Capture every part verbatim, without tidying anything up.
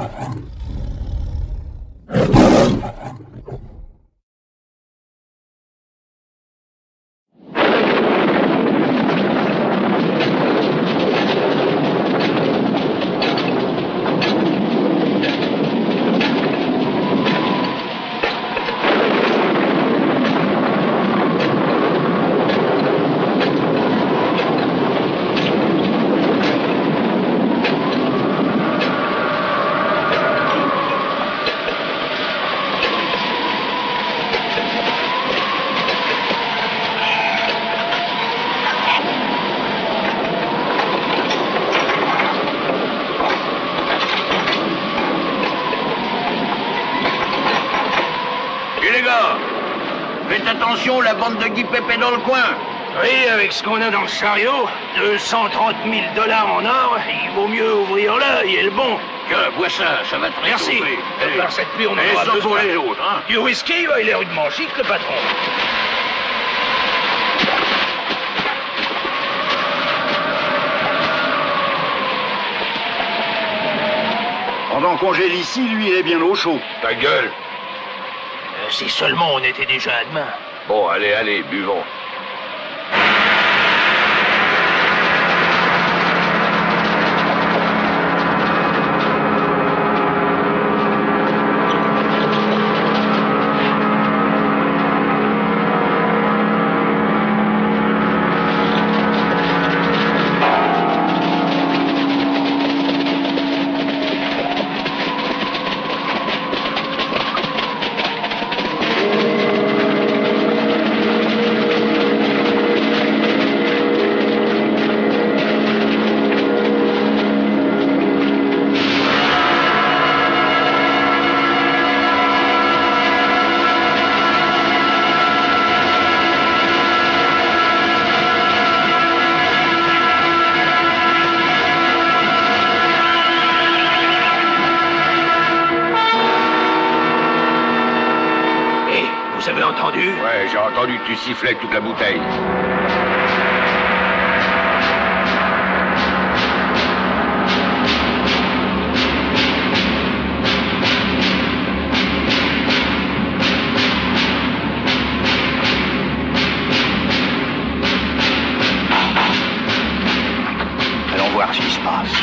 Faites attention, la bande de Guy Pépé dans le coin. Oui, avec ce qu'on a dans le chariot, deux cent trente mille dollars en or, il vaut mieux ouvrir l'œil et le bon. Que, bois ça, ça va te Merci. réchauffer. Et par cette pluie, on en Et aura ça besoin. pour les autres, hein. Du whisky, bah, il est rudement chic, le patron. Pendant qu'on gèle ici, lui, il est bien au chaud. Ta gueule. Euh, si seulement on était déjà à demain. Bon, allez, allez, buvons. Vous avez entendu? Ouais, j'ai entendu que tu sifflais toute la bouteille. Allons voir ce qui se passe.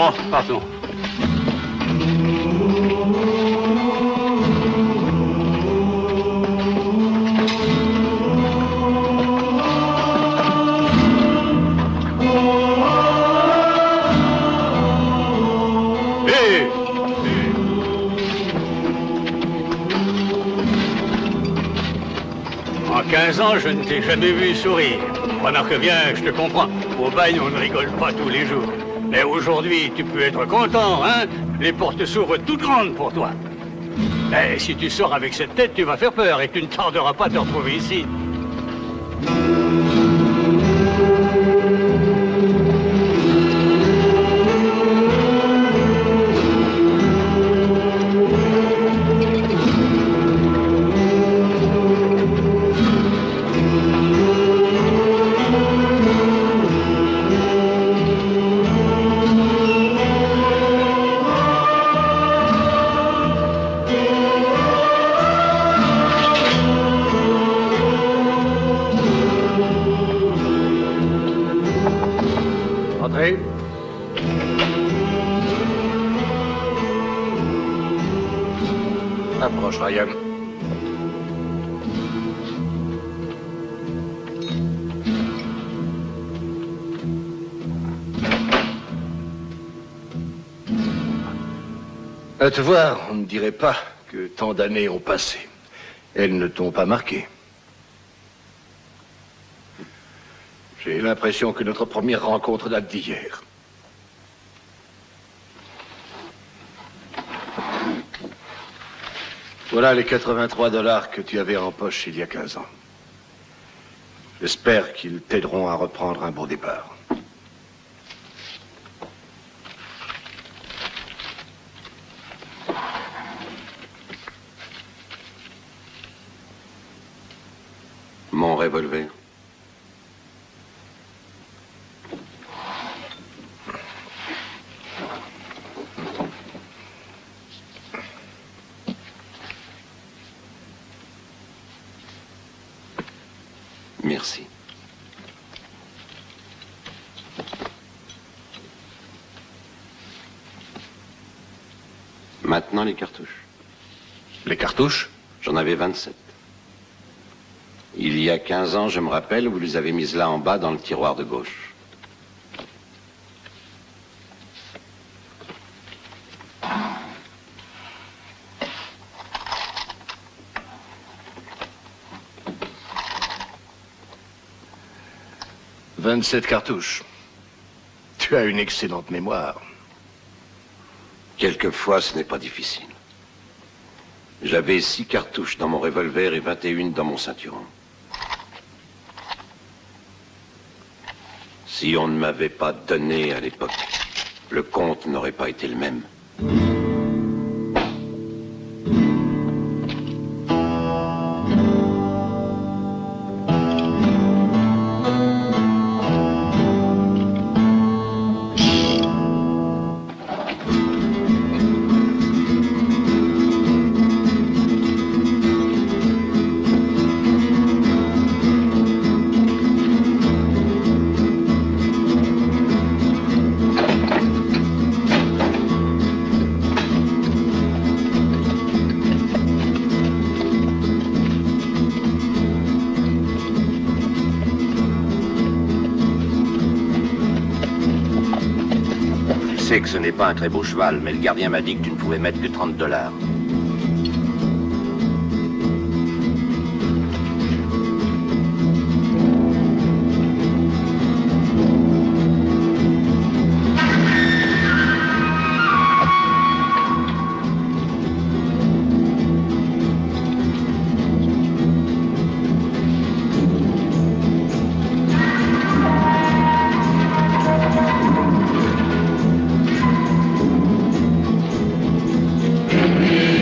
Bon, partons. En quinze ans, je ne t'ai jamais vu sourire. Remarque bien, je te comprends. Au bagne, on ne rigole pas tous les jours. Mais aujourd'hui, tu peux être content, hein? Les portes s'ouvrent toutes grandes pour toi. Mais si tu sors avec cette tête, tu vas faire peur et tu ne tarderas pas à te retrouver ici. Entrez. Approche, Ryan. À te voir, on ne dirait pas que tant d'années ont passé. Elles ne t'ont pas marqué. J'ai l'impression que notre première rencontre date d'hier. Voilà les quatre-vingt-trois dollars que tu avais en poche il y a quinze ans. J'espère qu'ils t'aideront à reprendre un bon départ. Mon revolver. Merci. Maintenant, les cartouches. Les cartouches? J'en avais vingt-sept. Il y a quinze ans, je me rappelle, vous les avez mises là en bas dans le tiroir de gauche. vingt-sept cartouches. Tu as une excellente mémoire. Quelquefois, ce n'est pas difficile. J'avais six cartouches dans mon revolver et vingt et une dans mon ceinturon. Si on ne m'avait pas donné à l'époque, le compte n'aurait pas été le même. Je sais que ce n'est pas un très beau cheval, mais le gardien m'a dit que tu ne pouvais mettre que trente dollars. Mm-hmm.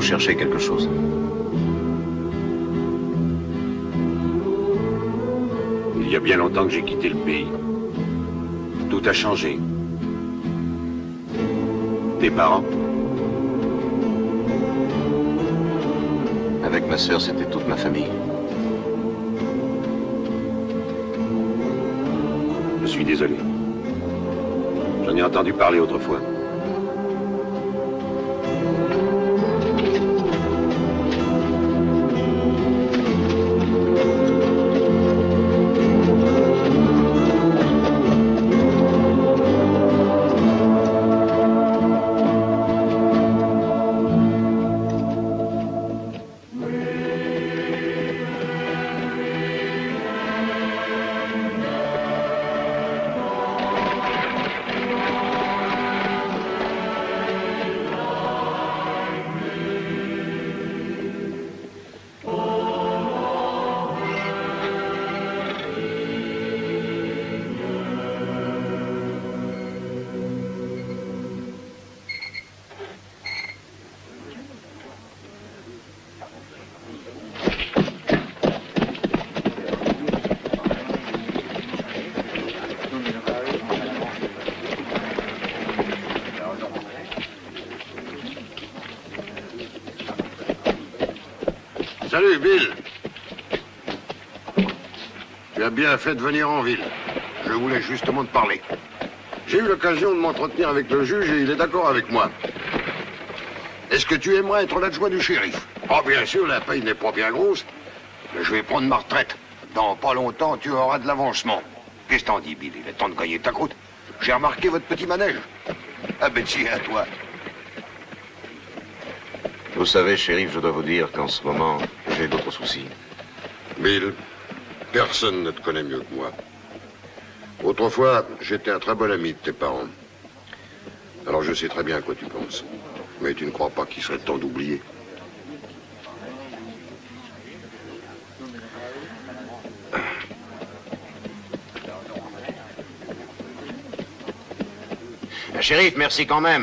cherchez quelque chose. Il y a bien longtemps que j'ai quitté le pays. Tout a changé. Tes parents? Avec ma sœur, c'était toute ma famille. Je suis désolé. J'en ai entendu parler autrefois. Salut, Bill. Tu as bien fait de venir en ville. Je voulais justement te parler. J'ai eu l'occasion de m'entretenir avec le juge et il est d'accord avec moi. Est-ce que tu aimerais être l'adjoint du shérif? Oh, bien sûr, la paye n'est pas bien grosse, mais je vais prendre ma retraite. Dans pas longtemps, tu auras de l'avancement. Qu'est-ce que t'en dis, Bill? Il est temps de gagner ta croûte. J'ai remarqué votre petit manège. Ah, ben, si, à toi. Vous savez, shérif, je dois vous dire qu'en ce moment, j'ai d'autres soucis. Bill, personne ne te connaît mieux que moi. Autrefois, j'étais un très bon ami de tes parents. Alors je sais très bien à quoi tu penses. Mais tu ne crois pas qu'il serait temps d'oublier? Shérif, merci quand même.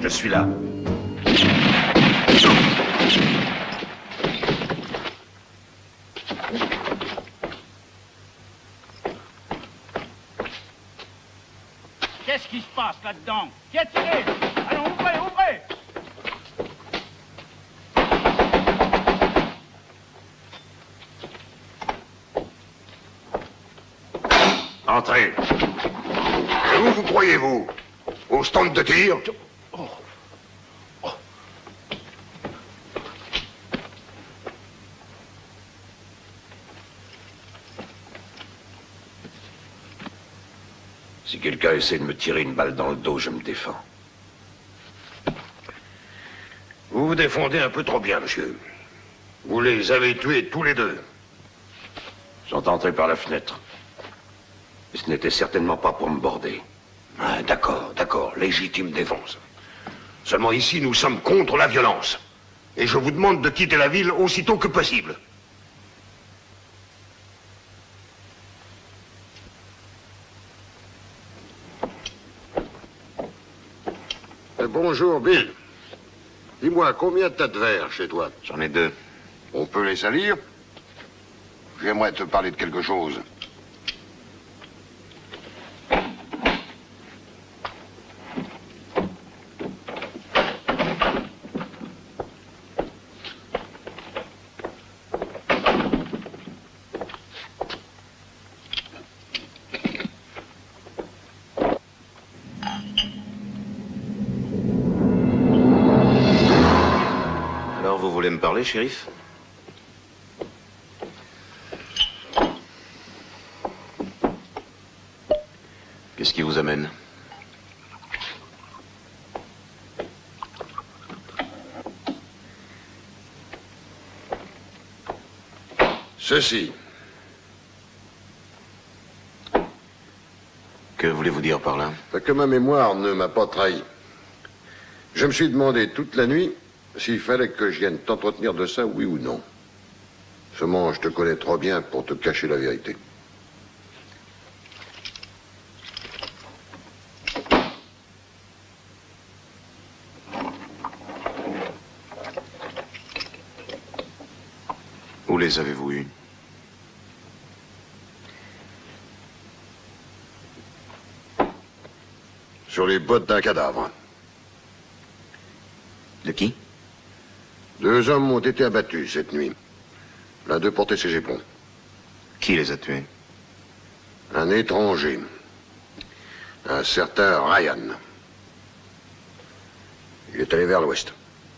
Je suis là. Qu'est-ce qui se passe là-dedans? Qui a tiré? Allons, ouvrez, ouvrez! Entrez. Et où vous croyez-vous? Au stand de tir? Oh. Oh. Si quelqu'un essaie de me tirer une balle dans le dos, je me défends. Vous vous défendez un peu trop bien, monsieur. Vous les avez tués tous les deux. Ils sont entrés par la fenêtre. Et ce n'était certainement pas pour me border. Ah, d'accord, d'accord, légitime défense. Seulement ici, nous sommes contre la violence. Et je vous demande de quitter la ville aussitôt que possible. Bonjour, Bill. Dis-moi, combien t'as de verres chez toi? J'en ai deux. On peut les salir? J'aimerais te parler de quelque chose. Vous voulez me parler, shérif? Qu'est-ce qui vous amène? Ceci. Que voulez-vous dire par là? Que ma mémoire ne m'a pas trahi. Je me suis demandé toute la nuit s'il fallait que je vienne t'entretenir de ça, oui ou non. Seulement, je te connais trop bien pour te cacher la vérité. Où les avez-vous eus? Sur les bottes d'un cadavre. De qui? Deux hommes ont été abattus cette nuit. L'un d'eux portait ses éperons. Qui les a tués? Un étranger. Un certain Ryan. Il est allé vers l'ouest.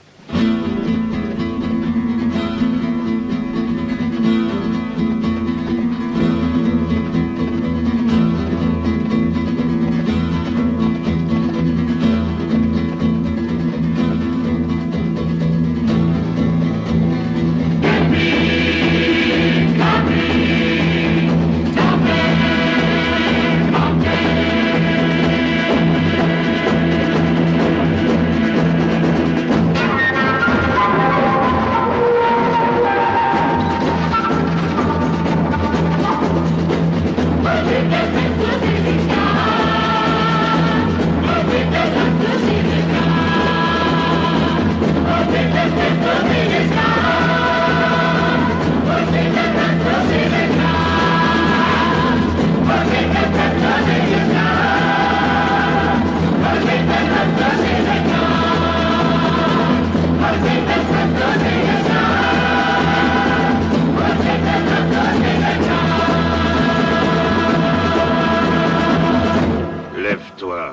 Lève-toi.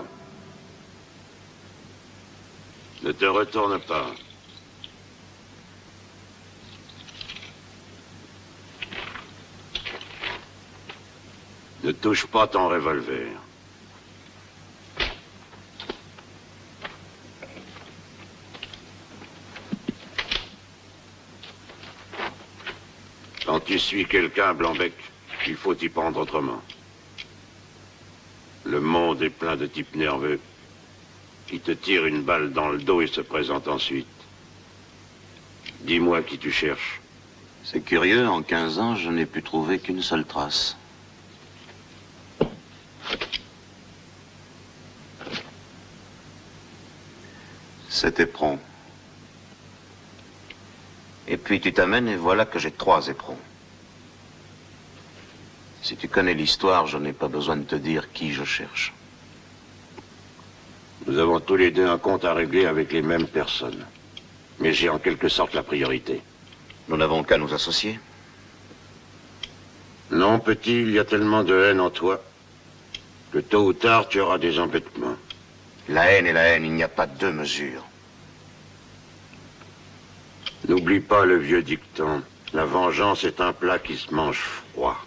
Ne te retourne pas. Ne touche pas ton revolver. Quand tu suis quelqu'un, Blanc-Bec, il faut t'y prendre autrement. Le monde est plein de types nerveux qui te tirent une balle dans le dos et se présentent ensuite. Dis-moi qui tu cherches. C'est curieux, en quinze ans, je n'ai pu trouver qu'une seule trace. Sept éperons. Et puis tu t'amènes et voilà que j'ai trois éperons. Si tu connais l'histoire, je n'ai pas besoin de te dire qui je cherche. Nous avons tous les deux un compte à régler avec les mêmes personnes. Mais j'ai en quelque sorte la priorité. Nous n'avons qu'à nous associer. Non, petit, il y a tellement de haine en toi que tôt ou tard, tu auras des embêtements. La haine et la haine, il n'y a pas de deux mesures. N'oublie pas le vieux dicton. La vengeance est un plat qui se mange froid.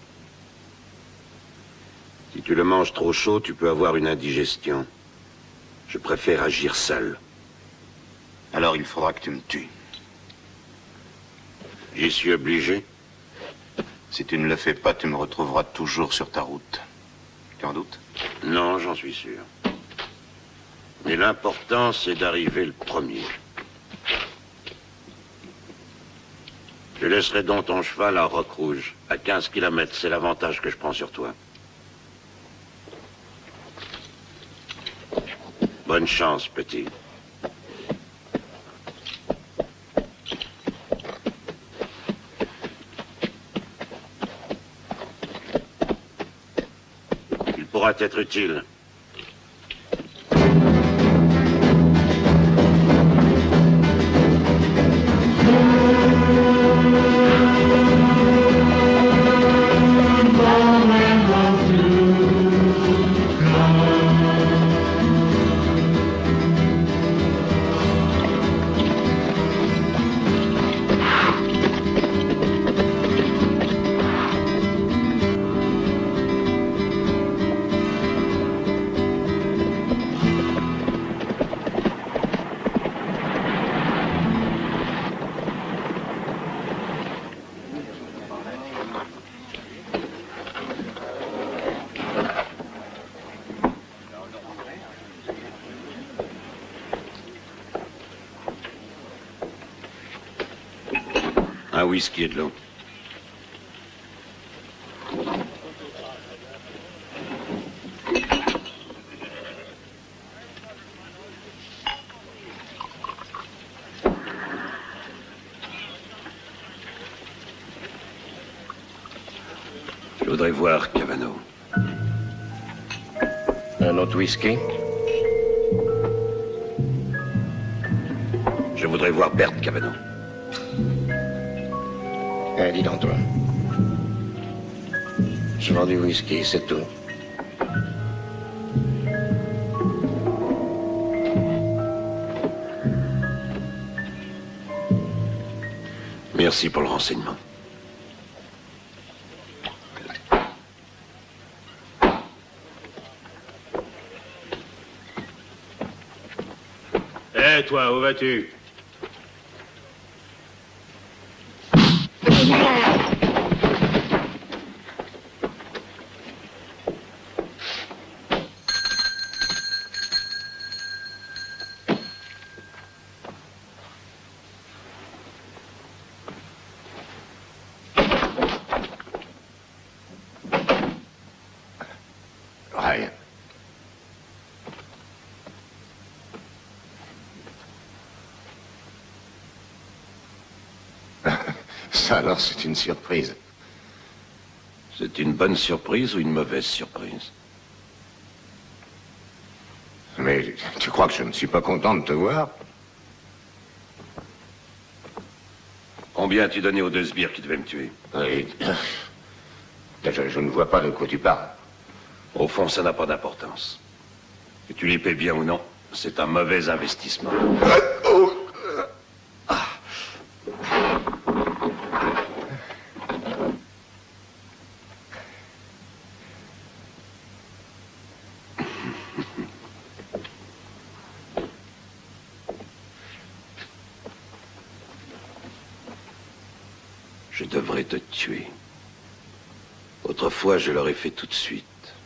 Si tu le manges trop chaud, tu peux avoir une indigestion. Je préfère agir seul. Alors il faudra que tu me tues. J'y suis obligé. Si tu ne le fais pas, tu me retrouveras toujours sur ta route. Tu en doutes? Non, j'en suis sûr. Mais l'important, c'est d'arriver le premier. Je laisserai donc ton cheval à Roc-Rouge, à quinze kilomètres. C'est l'avantage que je prends sur toi. Bonne chance, petit. Il pourra être utile. Un whisky et de l'eau. Je voudrais voir Cavano. Un autre whisky? Je voudrais voir Bert Cavano. Eh, dis donc, toi. Je vends du whisky, c'est tout. Merci pour le renseignement. Hé, hey, toi, où vas-tu? Rien. Ça alors, c'est une surprise. C'est une bonne surprise ou une mauvaise surprise? Mais tu crois que je ne suis pas content de te voir? Combien as-tu donné aux deux sbires qui devaient me tuer? Oui. Je, je ne vois pas de quoi tu parles. Au fond, ça n'a pas d'importance. Que tu les paies bien ou non, c'est un mauvais investissement. Je devrais te tuer. Autrefois, je l'aurais fait tout de suite.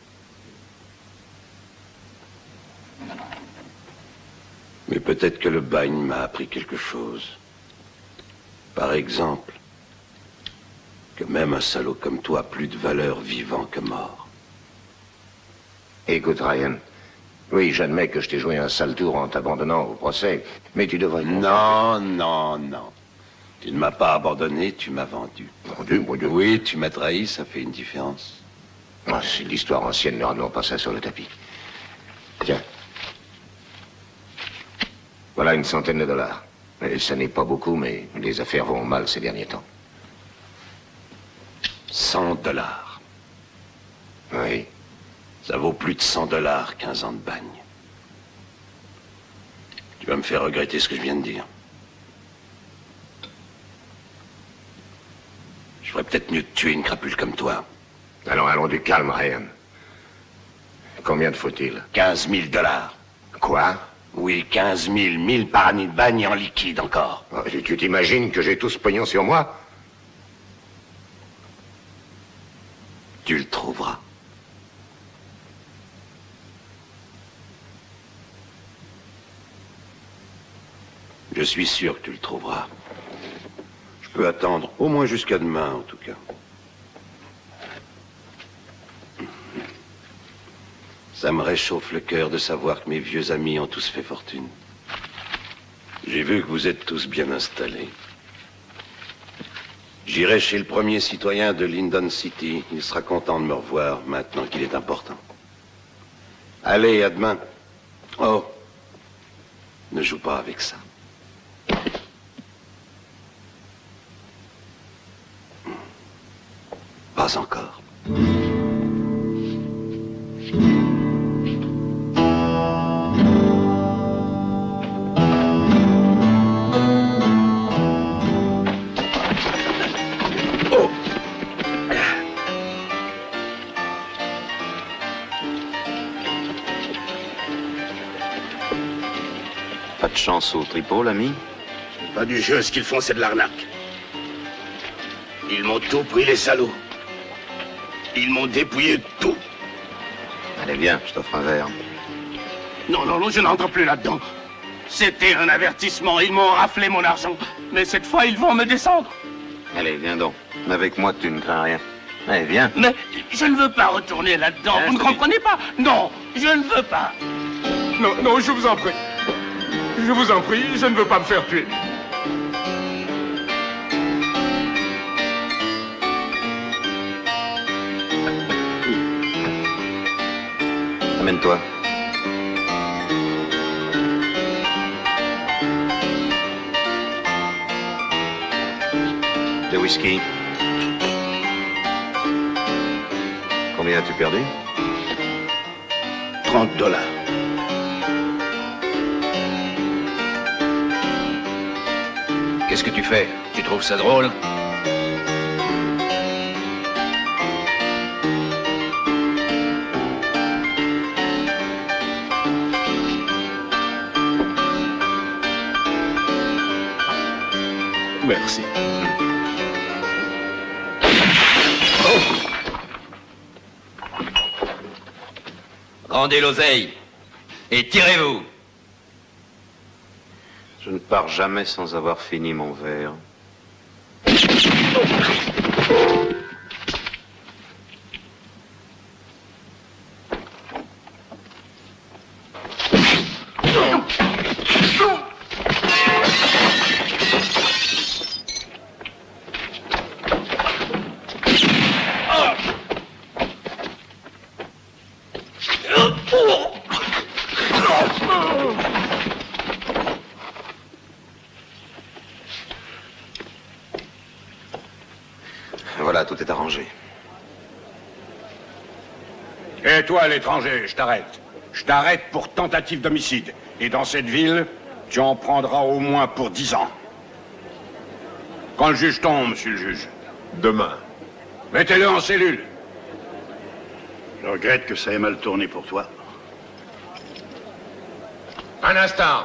Mais peut-être que le bagne m'a appris quelque chose. Par exemple, que même un salaud comme toi a plus de valeur vivant que mort. Écoute, Ryan, Oui, j'admets que je t'ai joué un sale tour en t'abandonnant au procès, mais tu devrais... Non, non, non. Tu ne m'as pas abandonné, tu m'as vendu. Vendu, mon Dieu. Oui, tu m'as trahi, ça fait une différence. Ah, c'est l'histoire ancienne, ne ramenons pas ça sur le tapis. Tiens. Voilà une centaine de dollars. Et ça n'est pas beaucoup, mais les affaires vont mal ces derniers temps. cent dollars. Oui. Ça vaut plus de cent dollars, quinze ans de bagne. Tu vas me faire regretter ce que je viens de dire. Je ferais peut-être mieux de tuer une crapule comme toi. Allons, allons, du calme, Ryan. Combien te faut-il? quinze mille dollars. Quoi? Oui, quinze mille, mille par année de bagne en liquide encore. Oh, tu t'imagines que j'ai tout ce pognon sur moi? Tu le trouveras. Je suis sûr que tu le trouveras. Je peux attendre au moins jusqu'à demain, en tout cas. Ça me réchauffe le cœur de savoir que mes vieux amis ont tous fait fortune. J'ai vu que vous êtes tous bien installés. J'irai chez le premier citoyen de Lyndon City. Il sera content de me revoir maintenant qu'il est important. Allez, à demain. Oh, ne joue pas avec ça. Pas encore. Pas de chance au tripot, l'ami? Pas du jeu, ce qu'ils font, c'est de l'arnaque. Ils m'ont tout pris, les salauds. Ils m'ont dépouillé de tout. Allez, viens, je t'offre un verre. Non, non, non, je n'entre plus là-dedans. C'était un avertissement, ils m'ont raflé mon argent. Mais cette fois, ils vont me descendre. Allez, viens donc. Avec moi, tu ne crains rien. Allez, viens. Mais je ne veux pas retourner là-dedans, Hein, vous ne je comprenez pas? Non, je ne veux pas. Non, non, je vous en prie. Je vous en prie, je ne veux pas me faire tuer. Amène-toi. De whisky. Combien as-tu perdu? trente dollars. Qu'est-ce que tu fais? Tu trouves ça drôle? Merci. Rendez l'oseille et tirez-vous. Je ne pars jamais sans avoir fini mon verre. Voilà, tout est arrangé. Et toi, l'étranger, je t'arrête. Je t'arrête pour tentative d'homicide. Et dans cette ville, tu en prendras au moins pour dix ans. Quand le juge tombe, monsieur le juge. Demain. Mettez-le en cellule. Je regrette que ça ait mal tourné pour toi. Un instant.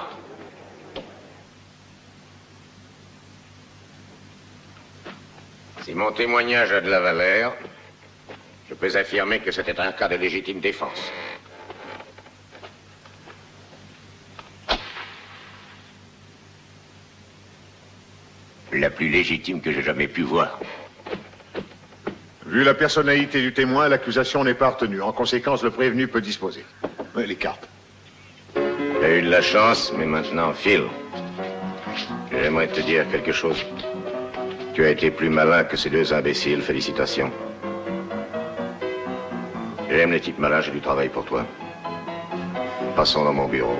Si mon témoignage a de la valeur, je peux affirmer que c'était un cas de légitime défense. La plus légitime que j'ai jamais pu voir. Vu la personnalité du témoin, l'accusation n'est pas retenue. En conséquence, le prévenu peut disposer. Oui, les cartes. Tu as eu de la chance, mais maintenant, Phil, j'aimerais te dire quelque chose. Tu as été plus malin que ces deux imbéciles, félicitations. J'aime les types malins, j'ai du travail pour toi. Passons dans mon bureau.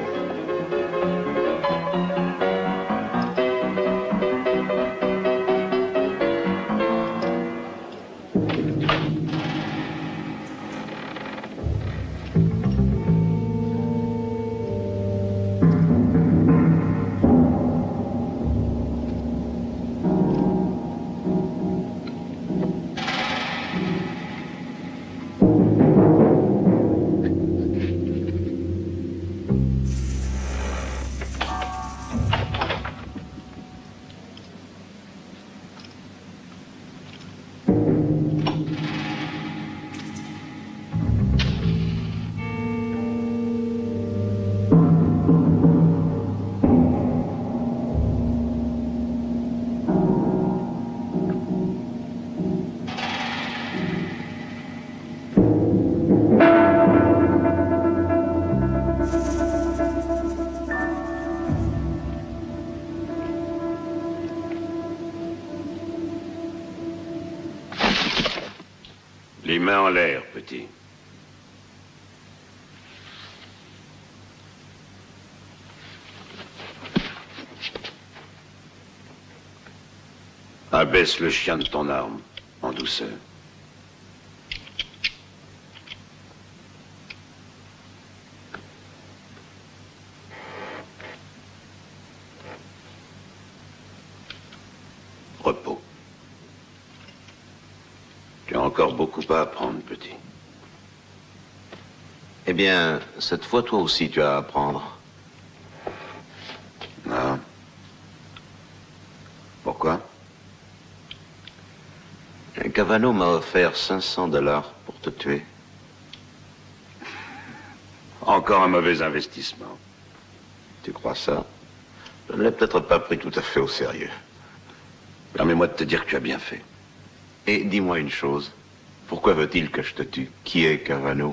Les mains en l'air, petit. Abaisse le chien de ton arme, en douceur. Repos. Tu as encore beaucoup à apprendre, petit. Eh bien, cette fois, toi aussi, tu as à apprendre. Non. Pourquoi? Cavano m'a offert cinq cents dollars pour te tuer. Encore un mauvais investissement. Tu crois ça? Je ne l'ai peut-être pas pris tout à fait au sérieux. Permets-moi de te dire que tu as bien fait. Et dis-moi une chose. Pourquoi veut-il que je te tue? Qui est Cavano?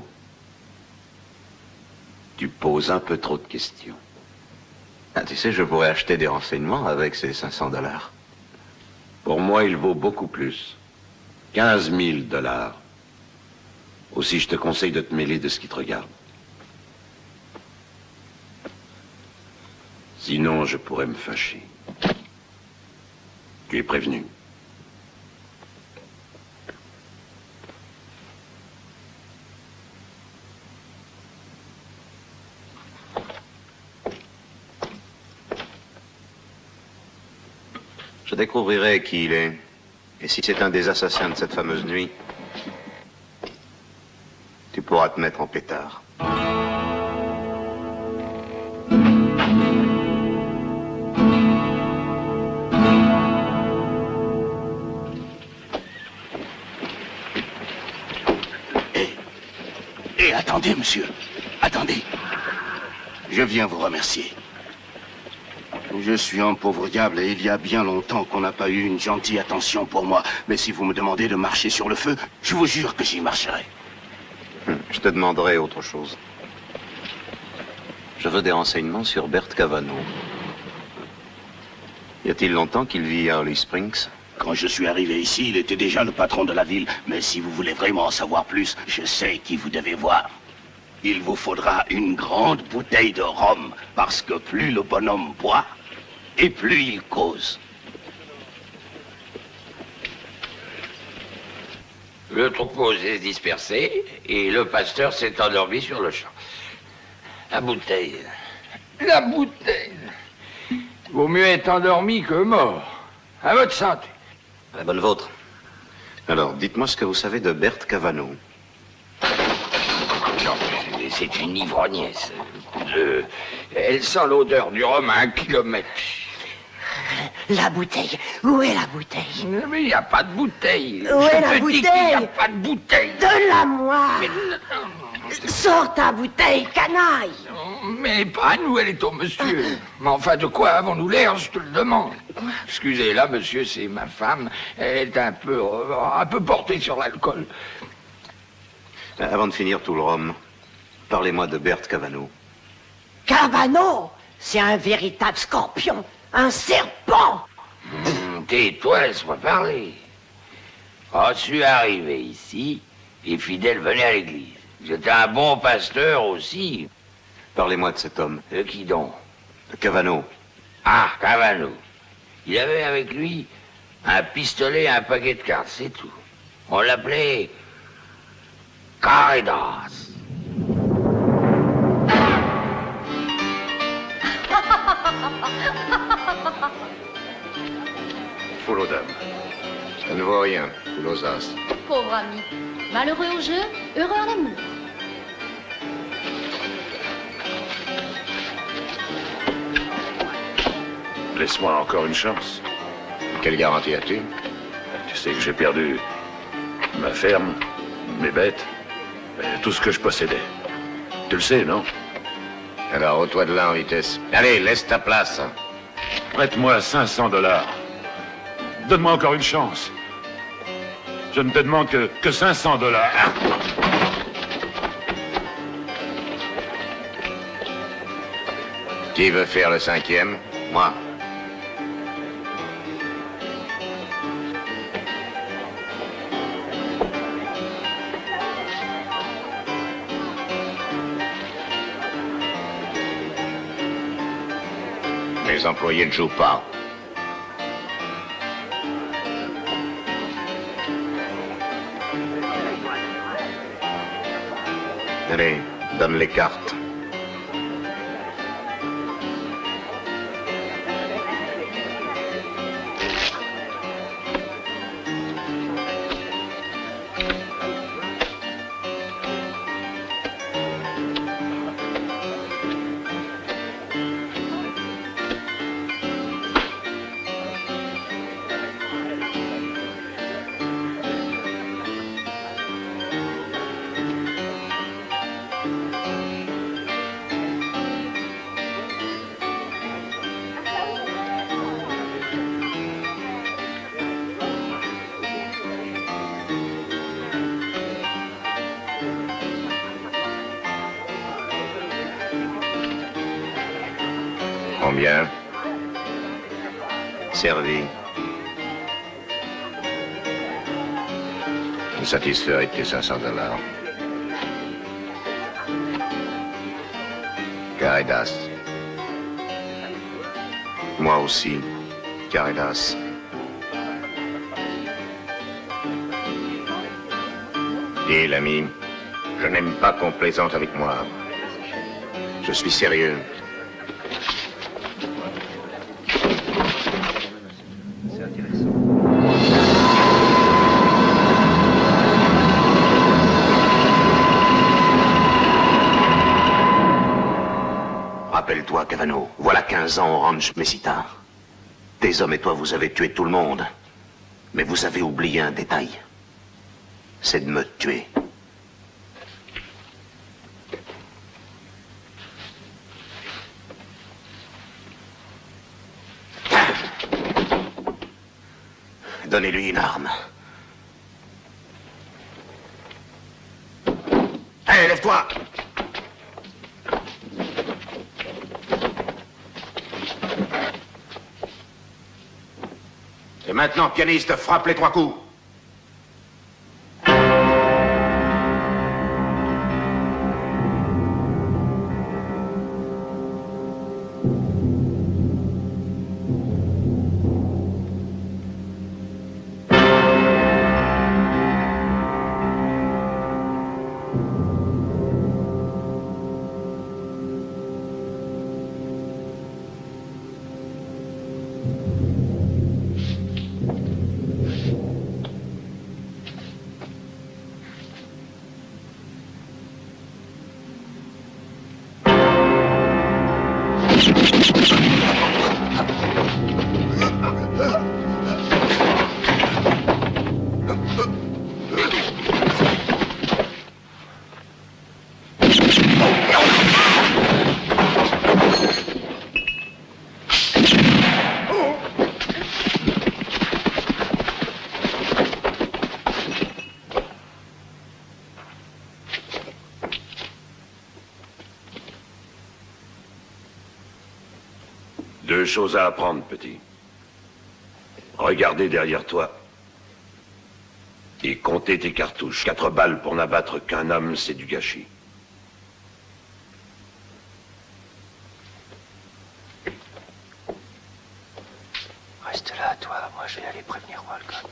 Tu poses un peu trop de questions. Ah, tu sais, je pourrais acheter des renseignements avec ces cinq cents dollars. Pour moi, il vaut beaucoup plus. quinze mille dollars. Aussi, je te conseille de te mêler de ce qui te regarde. Sinon, je pourrais me fâcher. Tu es prévenu. Je découvrirai qui il est. Et si c'est un des assassins de cette fameuse nuit, tu pourras te mettre en pétard. Eh, eh, attendez, monsieur. Attendez. Je viens vous remercier. Je suis un pauvre diable et il y a bien longtemps qu'on n'a pas eu une gentille attention pour moi. Mais si vous me demandez de marcher sur le feu, je vous jure que j'y marcherai. Je te demanderai autre chose. Je veux des renseignements sur Bert Cavano. Y a-t-il longtemps qu'il vit à Holly Springs? Quand je suis arrivé ici, il était déjà le patron de la ville. Mais si vous voulez vraiment en savoir plus, je sais qui vous devez voir. Il vous faudra une grande bouteille de rhum, parce que plus le bonhomme boit, et plus il cause. Le troupeau s'est dispersé et le pasteur s'est endormi sur le champ. La bouteille. La bouteille. Vaut mieux être endormi que mort. À votre santé. À la bonne vôtre. Alors, dites-moi ce que vous savez de Bert Cavano. Non, c'est une ivrognesse. Euh, elle sent l'odeur du rhum à un kilomètre. La bouteille. Où est la bouteille? Mais il n'y a pas de bouteille. Où est Je la te dis bouteille? qu'il n'y a pas de bouteille. Donne-la-moi. Mais, Sors ta bouteille, canaille. mais pas à nous, elle est au monsieur. Mais enfin, de quoi avons-nous l'air, je te le demande. Excusez, là, monsieur, c'est ma femme. Elle est un peu, euh, un peu portée sur l'alcool. Avant de finir tout le rhum, parlez-moi de Bert Cavano. Cavano, c'est un véritable scorpion, un serpent. Mmh, tais-toi, laisse-moi parler. Quand je suis arrivé ici, les fidèles venaient à l'église. J'étais un bon pasteur aussi. Parlez-moi de cet homme. De qui donc? De Cavano. Ah, Cavano. Il avait avec lui un pistolet et un paquet de cartes, c'est tout. On l'appelait Caridas. Foule aux dames. Ça ne vaut rien, foule aux as. Pauvre ami. Malheureux au jeu, heureux en amour. Laisse-moi encore une chance. Quelle garantie as-tu? Tu sais que j'ai perdu ma ferme, mes bêtes, et tout ce que je possédais. Tu le sais, non? Alors, ôte-toi de là en vitesse. Allez, laisse ta place. Prête-moi cinq cents dollars. Donne-moi encore une chance. Je ne te demande que, que cinq cents dollars. Qui veut faire le cinquième? Moi. Les employés ne jouent pas. Allez, donne les cartes. Combien? Servi. Me satisfait avec tes cinq cents dollars. Caridas. Moi aussi, Caridas. Dis, l'ami, je n'aime pas qu'on plaisante avec moi. Je suis sérieux. Rappelle-toi, Cavano, voilà quinze ans au ranch Mesita. Tes hommes et toi, vous avez tué tout le monde. Mais vous avez oublié un détail. C'est de me tuer. Donnez-lui une arme. Hé, lève-toi! Et maintenant, pianiste, frappe les trois coups. Deux choses à apprendre, petit. Regardez derrière toi. Et comptez tes cartouches. Quatre balles pour n'abattre qu'un homme, c'est du gâchis. Reste là, toi. Moi, je vais aller prévenir Walcott.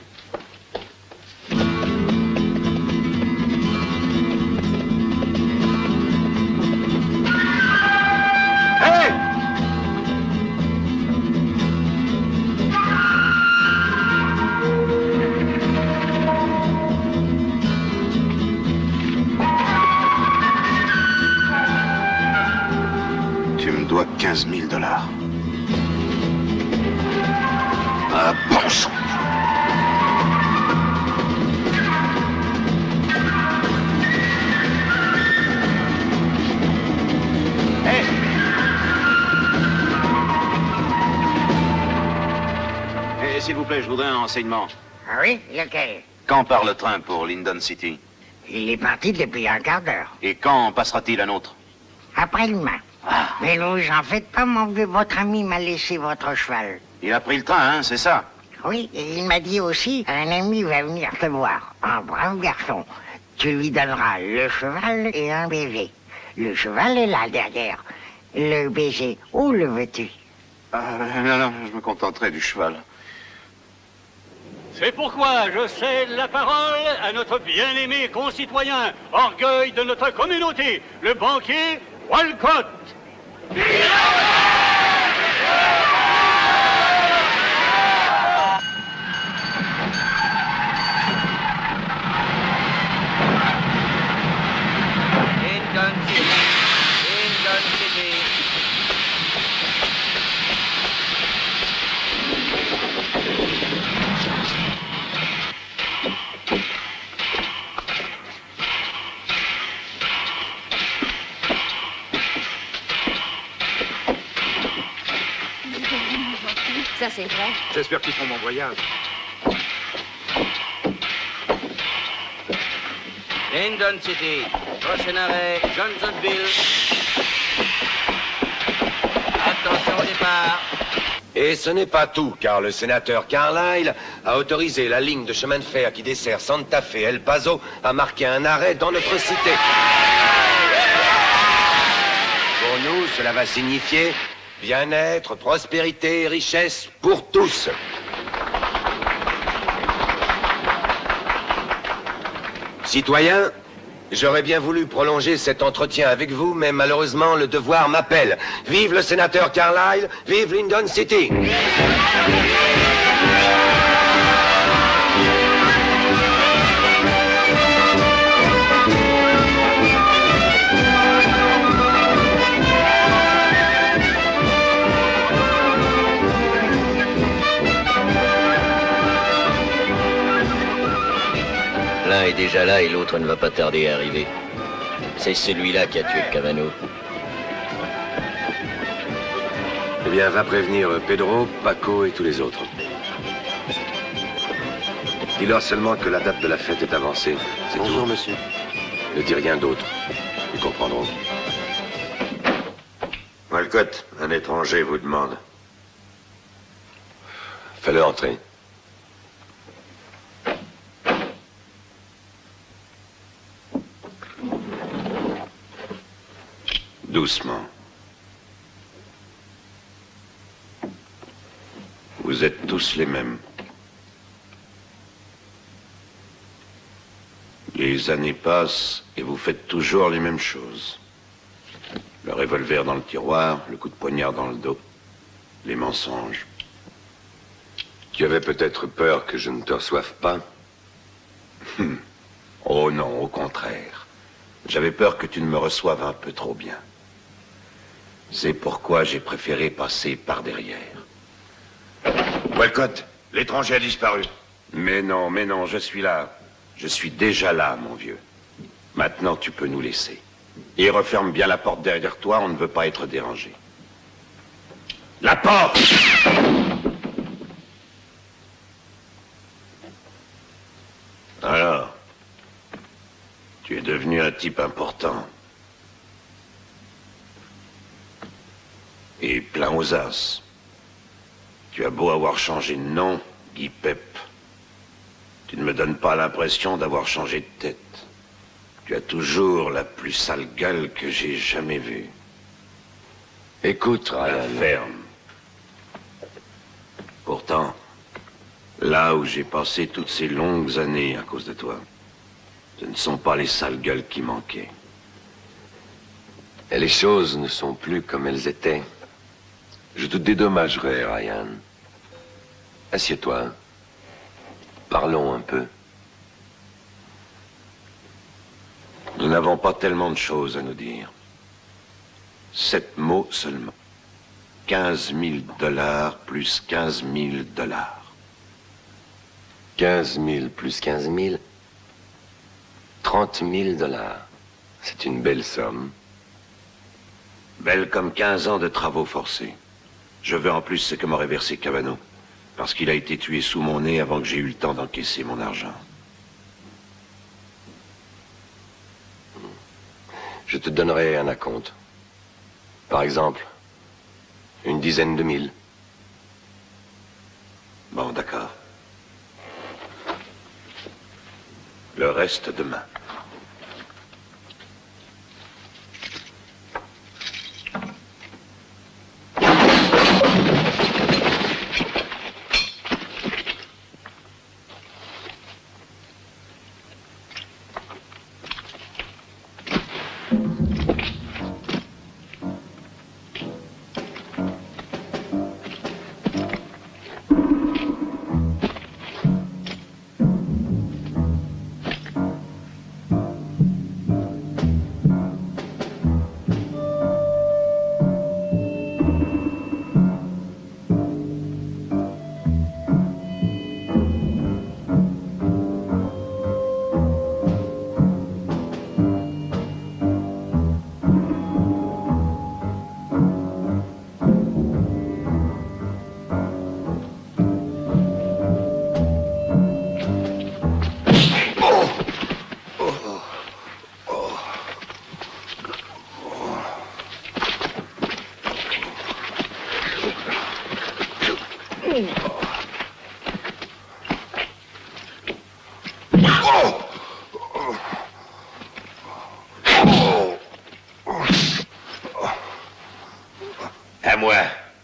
quinze mille dollars. Ah, bon sang. Hey. Eh, s'il vous plaît, je voudrais un renseignement. Ah oui, lequel? Quand part le train pour Lyndon City? Il est parti depuis un quart d'heure. Et quand passera-t-il un autre? Après-demain. Ah. Mais ne vous en faites pas, mon vieux, votre ami m'a laissé votre cheval. Il a pris le train, hein, c'est ça? Oui, et il m'a dit aussi, un ami va venir te voir, un brave garçon. Tu lui donneras le cheval et un baiser. Le cheval est là, derrière. Le baiser, où le veux-tu? Ah, non, non, je me contenterai du cheval. C'est pourquoi je cède la parole à notre bien-aimé concitoyen, orgueil de notre communauté, le banquier Walcott. Lyndon City, Lyndon City. Ça, c'est vrai. J'espère qu'ils font mon voyage. Lyndon City. Prochain arrêt, Johnsonville. Attention au départ. Et ce n'est pas tout, car le sénateur Carlyle a autorisé la ligne de chemin de fer qui dessert Santa Fe El Paso à marquer un arrêt dans notre cité. Pour nous, cela va signifier bien-être, prospérité et richesse pour tous. Citoyens, j'aurais bien voulu prolonger cet entretien avec vous, mais malheureusement, le devoir m'appelle. Vive le sénateur Carlyle, vive Lyndon City! L'un est déjà là et l'autre ne va pas tarder à arriver. C'est celui-là qui a tué Cavano. Eh bien, va prévenir Pedro, Paco et tous les autres. Dis-leur seulement que la date de la fête est avancée. Bonjour, monsieur. Ne dis rien d'autre. Ils comprendront. Walcott, un étranger vous demande. Fais-le entrer. Doucement. Vous êtes tous les mêmes. Les années passent et vous faites toujours les mêmes choses. Le revolver dans le tiroir, le coup de poignard dans le dos, les mensonges. Tu avais peut-être peur que je ne te reçoive pas? Hum. Oh non, au contraire. J'avais peur que tu ne me reçoives un peu trop bien. C'est pourquoi j'ai préféré passer par derrière. Walcott, l'étranger a disparu. Mais non, mais non, je suis là. Je suis déjà là, mon vieux. Maintenant, tu peux nous laisser. Et referme bien la porte derrière toi, on ne veut pas être dérangé. La porte! Alors, tu es devenu un type important. Et plein aux as. Tu as beau avoir changé de nom, Guy Pep. Tu ne me donnes pas l'impression d'avoir changé de tête. Tu as toujours la plus sale gueule que j'ai jamais vue. Écoute, Ryan. La ferme. Pourtant, là où j'ai passé toutes ces longues années à cause de toi, ce ne sont pas les sales gueules qui manquaient. Et les choses ne sont plus comme elles étaient. Je te dédommagerai, Ryan. Assieds-toi. Parlons un peu. Nous n'avons pas tellement de choses à nous dire. Sept mots seulement. Quinze mille dollars plus quinze mille dollars. Quinze mille plus quinze mille. Trente mille dollars. C'est une belle somme. Belle comme quinze ans de travaux forcés. Je veux en plus ce que m'aurait versé Cavano, parce qu'il a été tué sous mon nez avant que j'ai eu le temps d'encaisser mon argent. Je te donnerai un acompte. Par exemple, une dizaine de mille. Bon, d'accord. Le reste demain. À moi.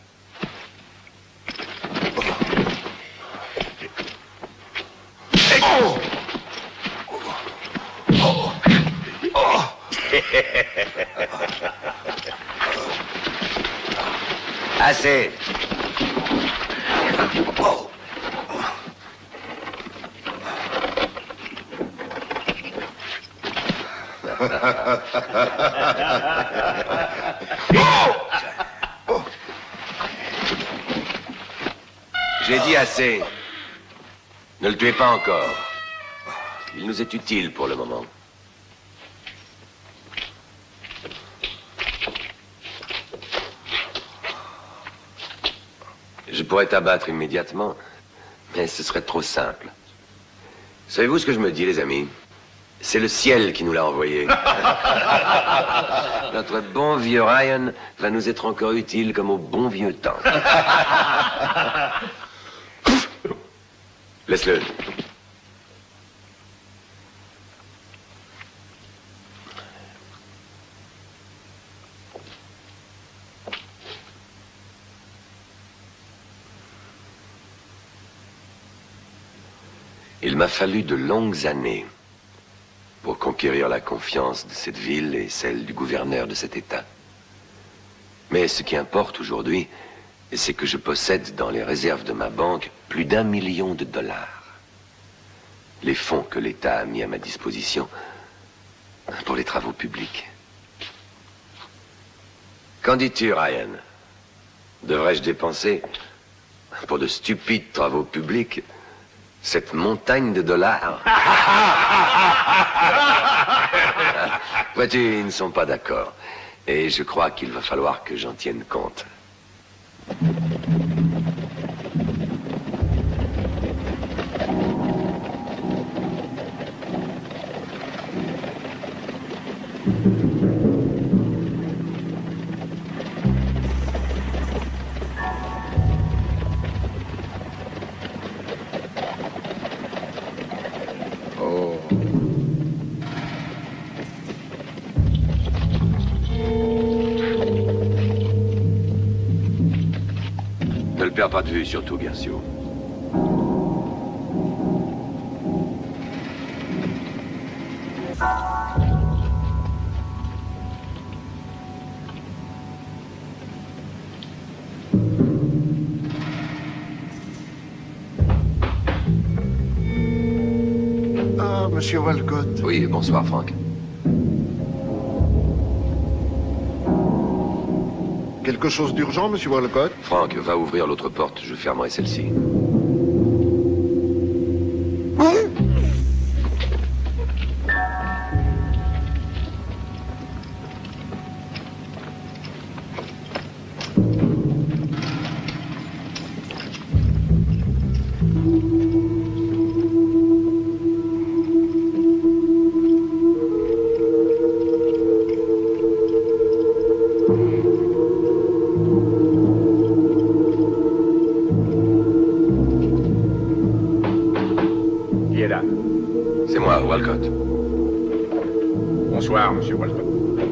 Assez. J'ai dit assez. Ne le tuez pas encore. Il nous est utile pour le moment. Je pourrais t'abattre immédiatement, mais ce serait trop simple. Savez-vous ce que je me dis, les amis? C'est le ciel qui nous l'a envoyé. Notre bon vieux Ryan va nous être encore utile comme au bon vieux temps. Laisse-le. Il m'a fallu de longues années pour conquérir la confiance de cette ville et celle du gouverneur de cet État. Mais ce qui importe aujourd'hui, c'est que je possède dans les réserves de ma banque plus d'un million de dollars. Les fonds que l'État a mis à ma disposition pour les travaux publics. Qu'en dis-tu, Ryan? Devrais-je dépenser pour de stupides travaux publics cette montagne de dollars? Vois-tu, ils ne sont pas d'accord. Et je crois qu'il va falloir que j'en tienne compte. perds pas de vue, surtout, Guercio. Ah, monsieur Walcott. Oui, bonsoir, Frank. Quelque chose d'urgent, monsieur Walcott? Frank, va ouvrir l'autre porte, je fermerai celle-ci. C'est moi, Walcott. Bonsoir, monsieur Walcott.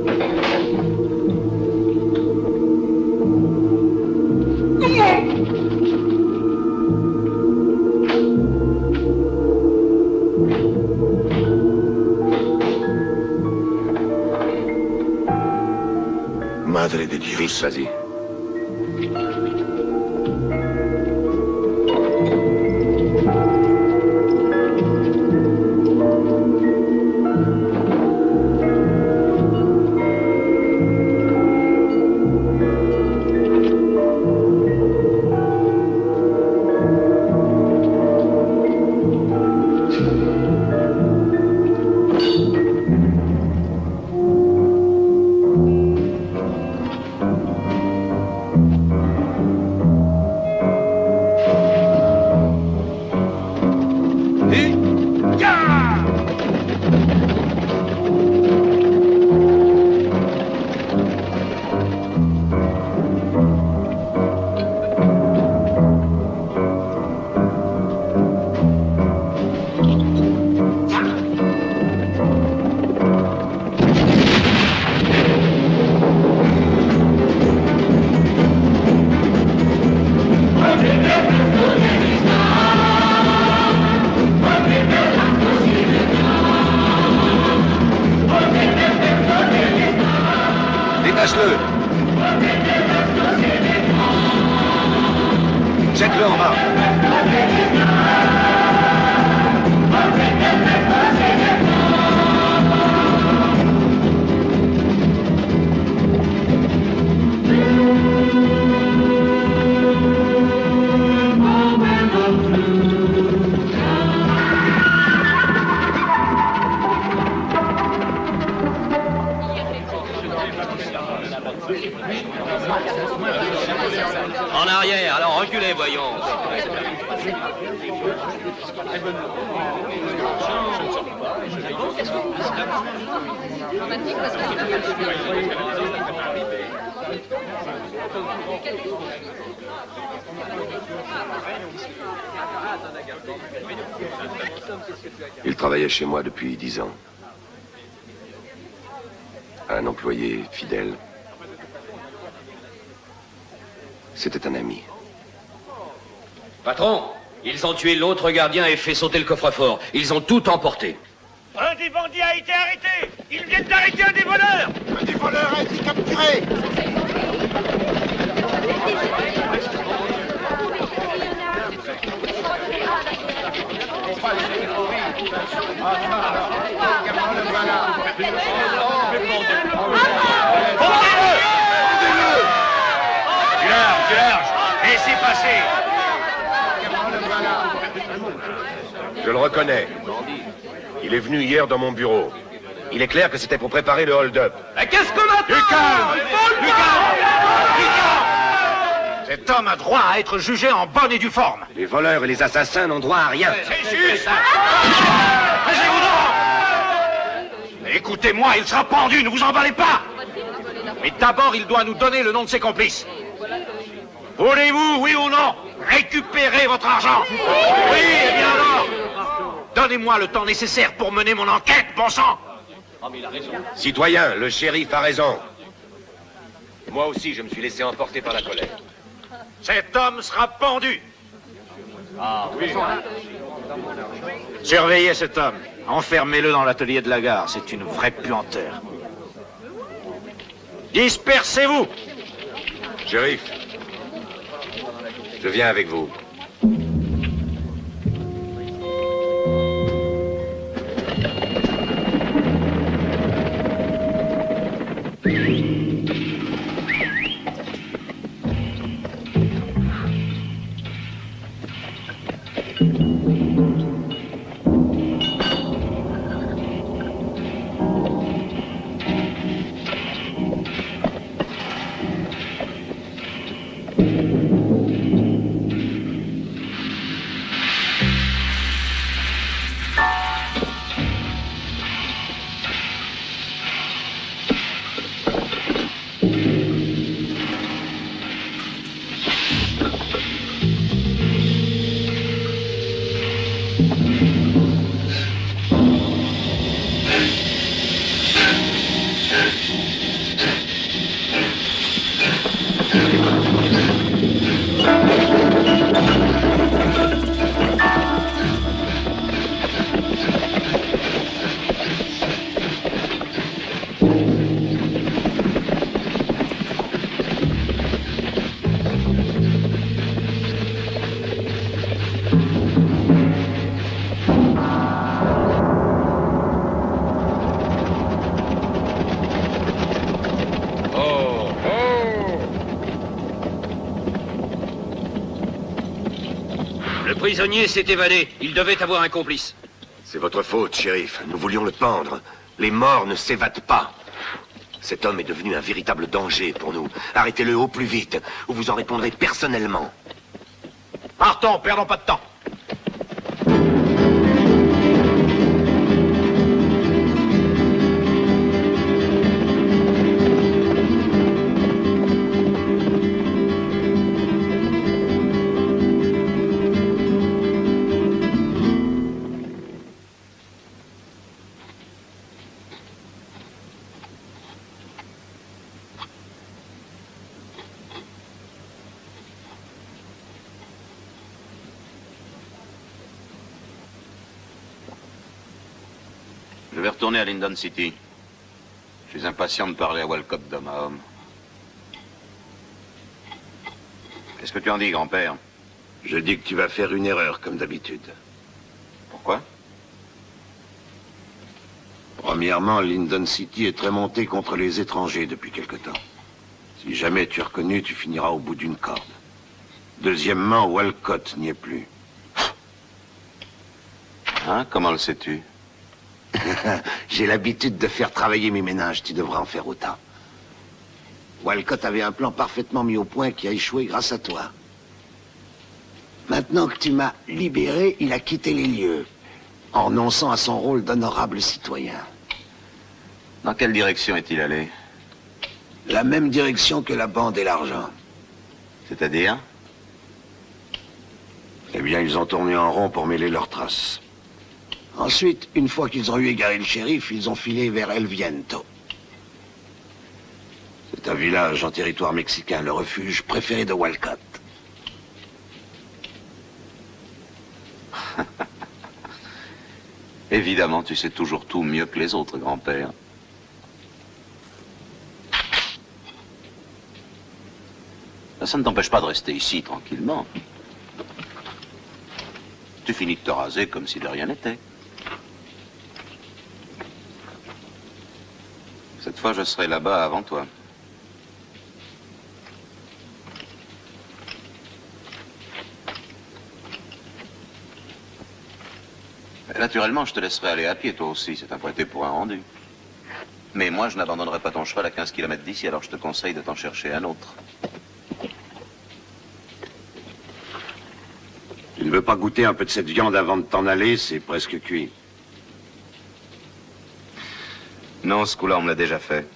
Madre de Dios. Vite, vas-y. Détache-le. Jette-le en bas. En arrière, alors reculez, voyons. Il travaillait chez moi depuis dix ans. Un employé fidèle. C'était un ami. Patron, ils ont tué l'autre gardien et fait sauter le coffre-fort. Ils ont tout emporté. Un des bandits a été arrêté. Ils viennent d'arrêter un des voleurs. Un des voleurs a été capturé. Du large, du large. Laissez passer. Je le reconnais. Il est venu hier dans mon bureau. Il est clair que c'était pour préparer le hold-up. Mais qu'est-ce qu'on attend? Du calme! Du calme! Cet homme a droit à être jugé en bonne et due forme. Les voleurs et les assassins n'ont droit à rien. C'est juste. Taisez-vous donc! Écoutez-moi, il sera pendu, ne vous emballez pas! Mais d'abord, il doit nous donner le nom de ses complices. Voulez-vous, oui ou non, récupérer votre argent? Oui, eh bien alors, donnez-moi le temps nécessaire pour mener mon enquête, bon sang! Citoyen, le shérif a raison. Moi aussi, je me suis laissé emporter par la colère. Cet homme sera pendu. Ah oui. Surveillez cet homme. Enfermez-le dans l'atelier de la gare. C'est une vraie puanteur. Dispersez-vous. Shérif, je viens avec vous. Le prisonnier s'est évadé. Il devait avoir un complice. C'est votre faute, shérif. Nous voulions le pendre. Les morts ne s'évadent pas. Cet homme est devenu un véritable danger pour nous. Arrêtez-le au plus vite, ou vous en répondrez personnellement. Partons, perdons pas de temps. Je vais retourner à Linden City. Je suis impatient de parler à Walcott d'homme à homme. Qu'est-ce que tu en dis, grand-père? Je dis que tu vas faire une erreur, comme d'habitude. Pourquoi? Premièrement, Linden City est très monté contre les étrangers depuis quelque temps. Si jamais tu es reconnu, tu finiras au bout d'une corde. Deuxièmement, Walcott n'y est plus. Hein? Comment le sais-tu? J'ai l'habitude de faire travailler mes ménages, tu devrais en faire autant. Walcott avait un plan parfaitement mis au point qui a échoué grâce à toi. Maintenant que tu m'as libéré, il a quitté les lieux, en renonçant à son rôle d'honorable citoyen. Dans quelle direction est-il allé? La même direction que la bande et l'argent. C'est-à-dire? Eh bien, ils ont tourné en rond pour mêler leurs traces. Ensuite, une fois qu'ils ont eu égaré le shérif, ils ont filé vers El Viento. C'est un village en territoire mexicain, le refuge préféré de Walcott. Évidemment, tu sais toujours tout mieux que les autres, grand-père. Ça ne t'empêche pas de rester ici, tranquillement. Tu finis de te raser comme si de rien n'était. Cette fois, je serai là-bas avant toi. Et naturellement, je te laisserai aller à pied, toi aussi. C'est un prêté pour un rendu. Mais moi, je n'abandonnerai pas ton cheval à quinze kilomètres d'ici, alors je te conseille de t'en chercher un autre. Tu ne veux pas goûter un peu de cette viande avant de t'en aller? C'est presque cuit. Non, ce coup-là, on me l'a déjà fait.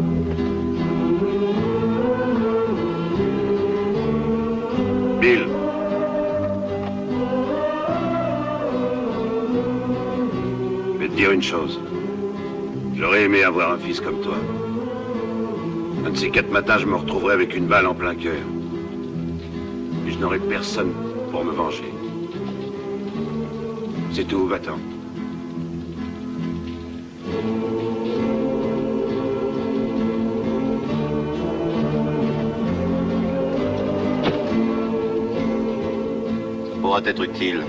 Bill. dire une chose. J'aurais aimé avoir un fils comme toi. Un de ces quatre matins, je me retrouverai avec une balle en plein cœur. Et je n'aurai personne pour me venger. C'est tout, va-t'en. Ça pourra être utile.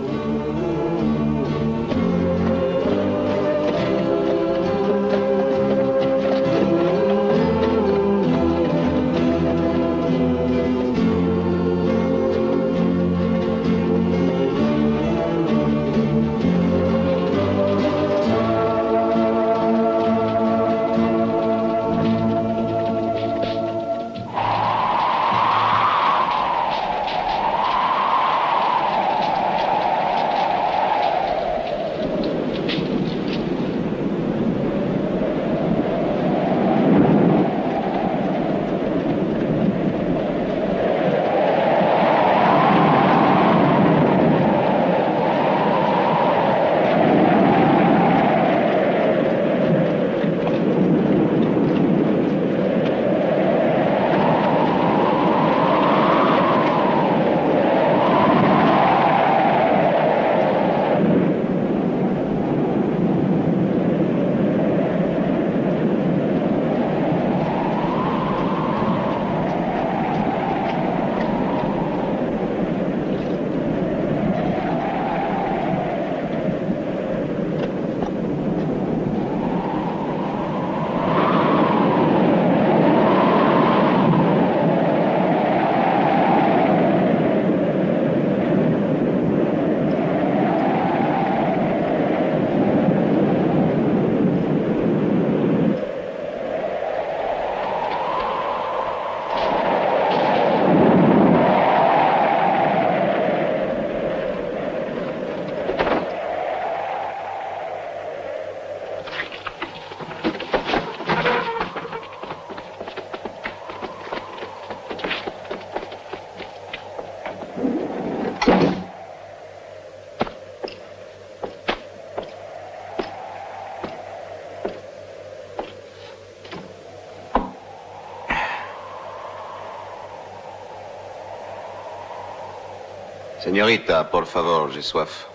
Señorita, por favor, j'ai soif.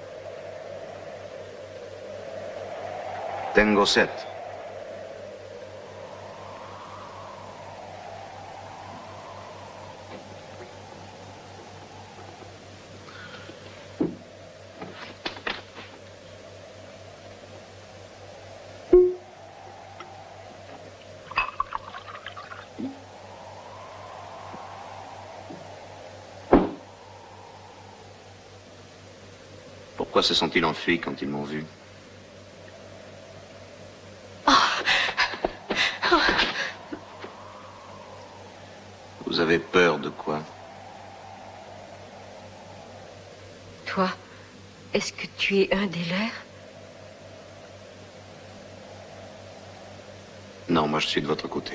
Tengo sed. Pourquoi se sont-ils enfuis quand ils m'ont vu? Vous avez peur de quoi? Toi, est-ce que tu es un des leurs? Non, moi je suis de votre côté.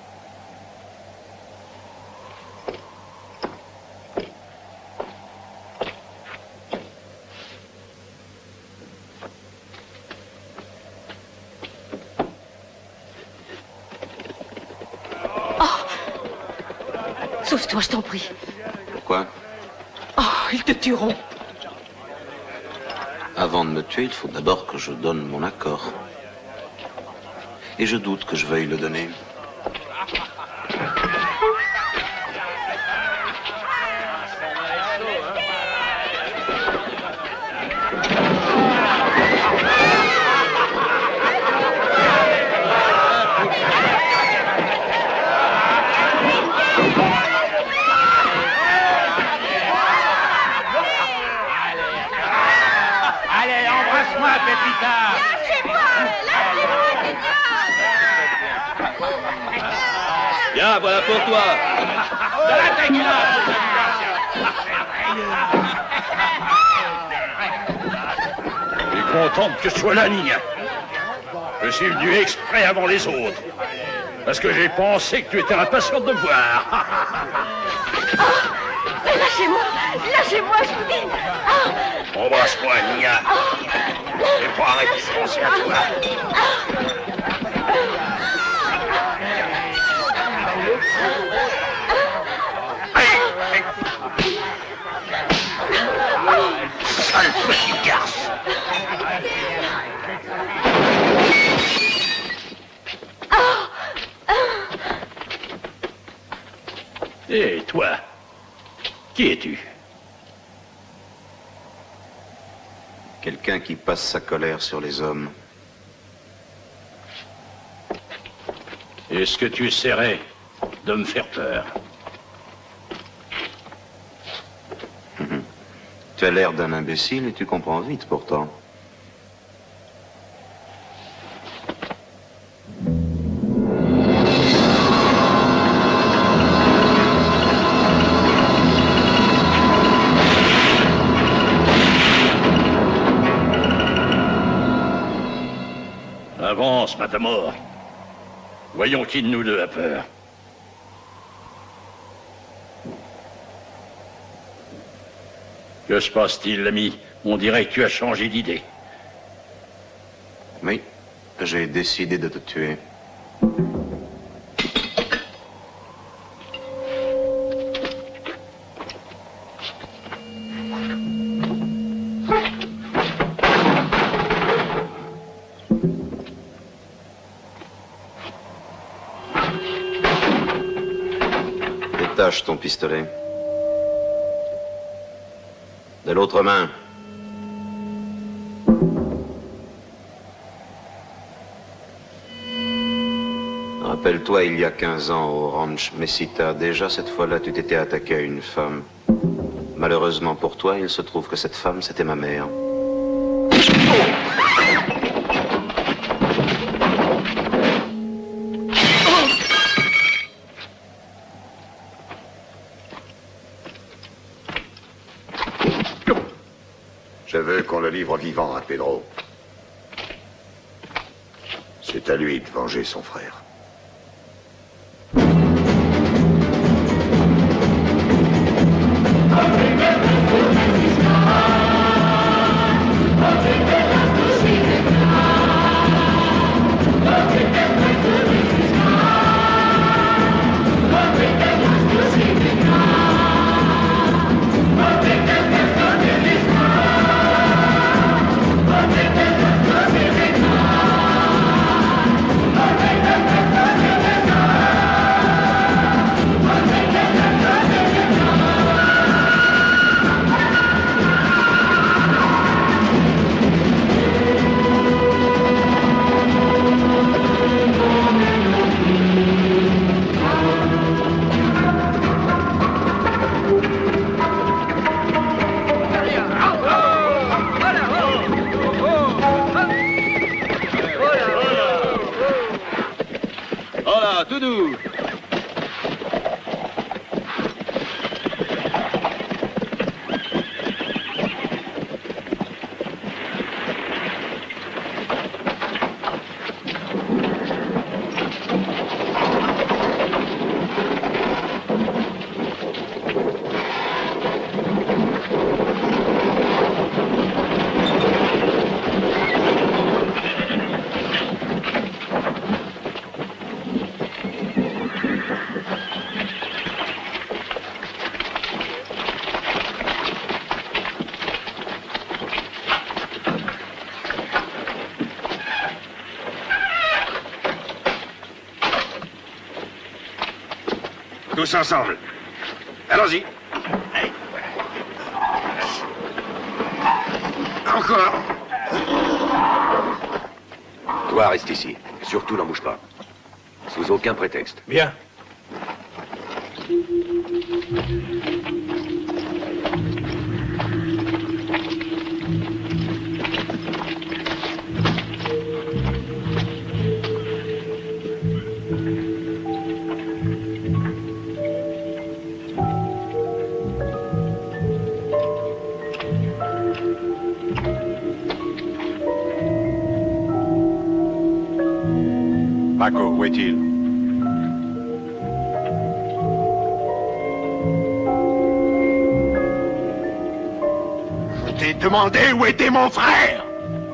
Sauve-toi, je t'en prie. Pourquoi? Oh, ils te tueront. Avant de me tuer, il faut d'abord que je donne mon accord. Et je doute que je veuille le donner. Viens, voilà pour toi. De la tequila. Tu es contente que je sois là, Nina? Je suis venu exprès avant les autres. Parce que j'ai pensé que tu étais impatiente de me voir. Oh, Lâchez-moi. Lâchez-moi, je vous dis. Ah. Embrasse-moi, Nia. J'ai pas arrêté de penser à toi. Sale petit garce. Et toi, qui es-tu? Quelqu'un qui passe sa colère sur les hommes. Est-ce que tu essaierais de me faire peur? Tu as l'air d'un imbécile et tu comprends vite pourtant. Avance, Matamor. Voyons qui de nous deux a peur. Que se passe-t-il, l'ami? On dirait que tu as changé d'idée. Oui, j'ai décidé de te tuer. Détache ton pistolet. De l'autre main. Rappelle-toi, il y a quinze ans, au ranch Mesita, déjà cette fois-là, tu t'étais attaqué à une femme. Malheureusement pour toi, il se trouve que cette femme, c'était ma mère. Je veux qu'on le livre vivant à Pedro. C'est à lui de venger son frère. Tous ensemble. Allons-y. Encore. Toi, reste ici. Surtout, n'en bouge pas. Sous aucun prétexte. Bien. Paco, où est-il? demandé où était mon frère.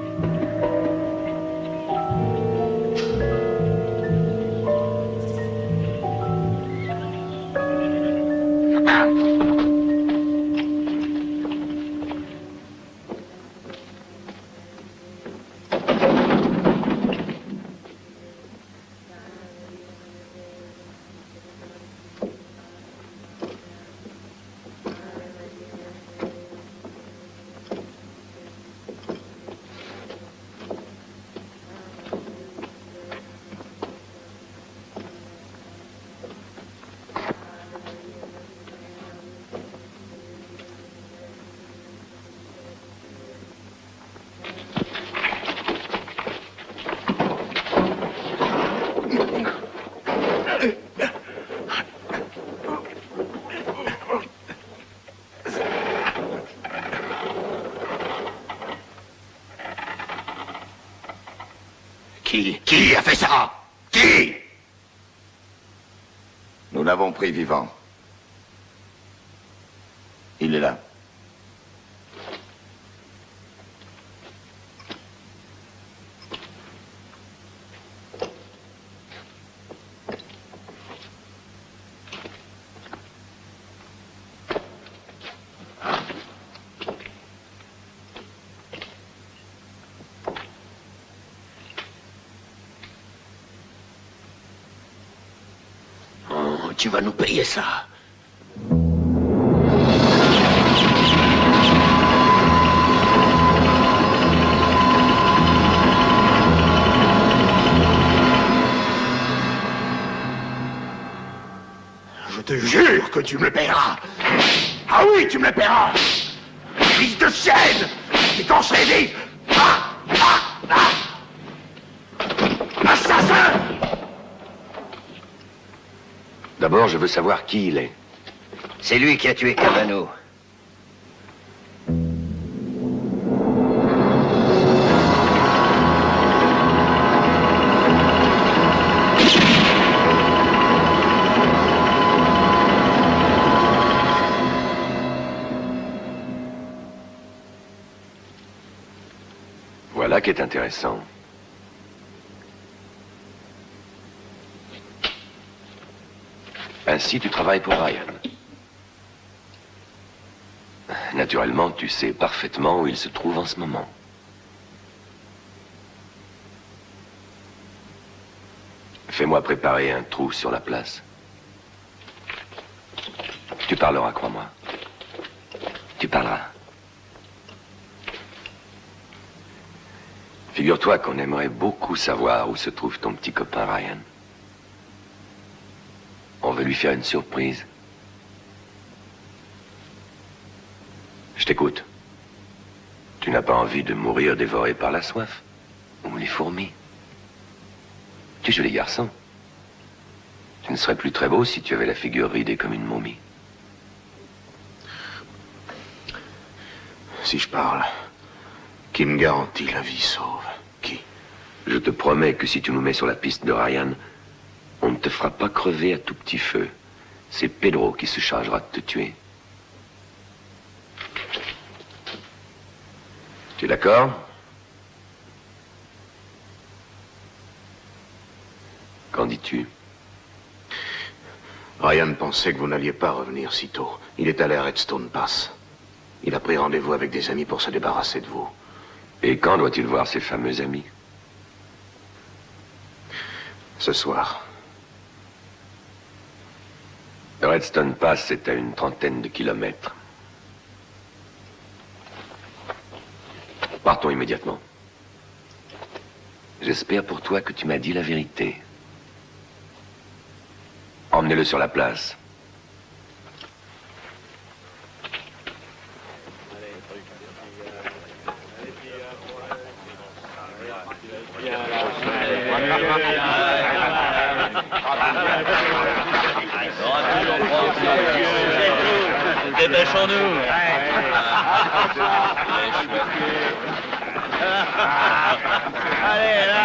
Qui Qui a fait ça? Qui? Nous l'avons pris vivant. Il est là. Tu vas nous payer ça. Je te jure que tu me le paieras. Ah oui, tu me le paieras. Fils de chienne. Et quand je serai vite. Ah, ah, ah. Assassin! D'abord, je veux savoir qui il est. C'est lui qui a tué Cavano. Voilà qui est intéressant. Ainsi, tu travailles pour Ryan. Naturellement, tu sais parfaitement où il se trouve en ce moment. Fais-moi préparer un trou sur la place. Tu parleras, crois-moi. Tu parleras. Figure-toi qu'on aimerait beaucoup savoir où se trouve ton petit copain Ryan. On veut lui faire une surprise. Je t'écoute. Tu n'as pas envie de mourir dévoré par la soif ou les fourmis. Tu es joli garçon. Tu ne serais plus très beau si tu avais la figure ridée comme une momie. Si je parle, qui me garantit la vie sauve? Qui? Je te promets que si tu nous mets sur la piste de Ryan, on ne te fera pas crever à tout petit feu. C'est Pedro qui se chargera de te tuer. Tu es d'accord? Qu'en dis-tu? Ryan pensait que vous n'alliez pas revenir si tôt. Il est allé à Redstone Pass. Il a pris rendez-vous avec des amis pour se débarrasser de vous. Et quand doit-il voir ses fameux amis? Ce soir. Redstone Pass est à une trentaine de kilomètres. Partons immédiatement. J'espère pour toi que tu m'as dit la vérité. Emmenez-le sur la place. Dépêchons-nous. Allez,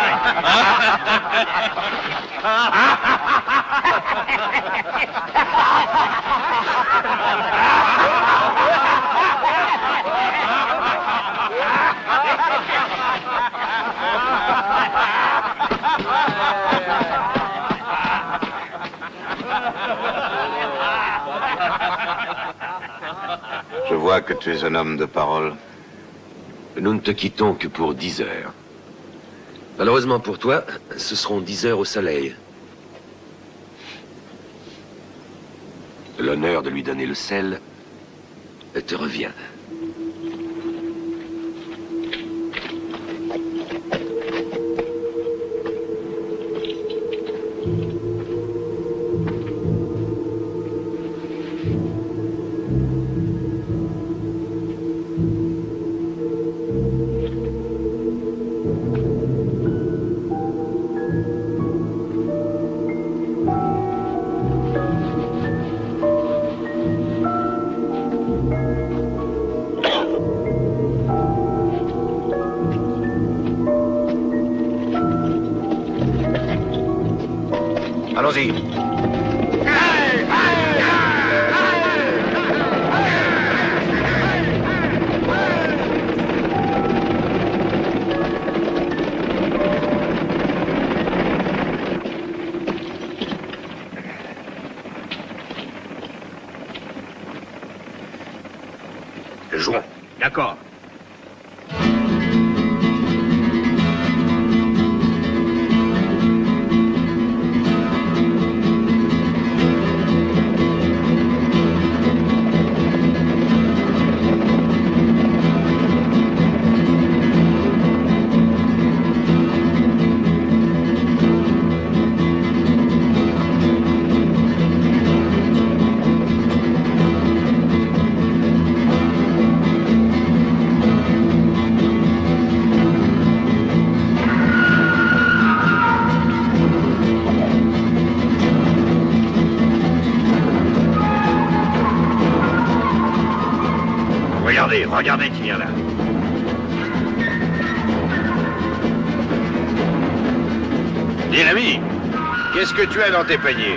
là. Je vois que tu es un homme de parole. Nous ne te quittons que pour dix heures. Malheureusement pour toi, ce seront dix heures au soleil. L'honneur de lui donner le sel te revient. Allons-y. Jouons. D'accord. Regardez, regardez qui vient là. Dis l'ami, qu'est-ce que tu as dans tes paniers?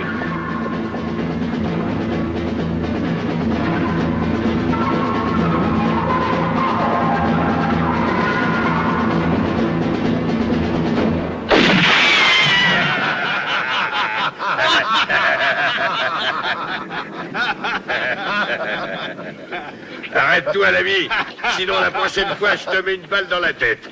Arrête-toi, l'ami. Sinon, la prochaine fois, je te mets une balle dans la tête.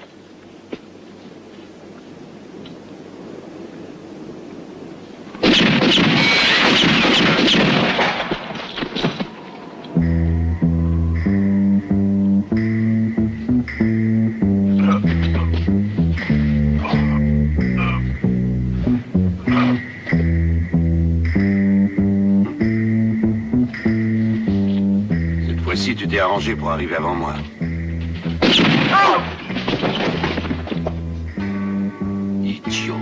Si tu t'es arrangé pour arriver avant moi. Oh! Idiot.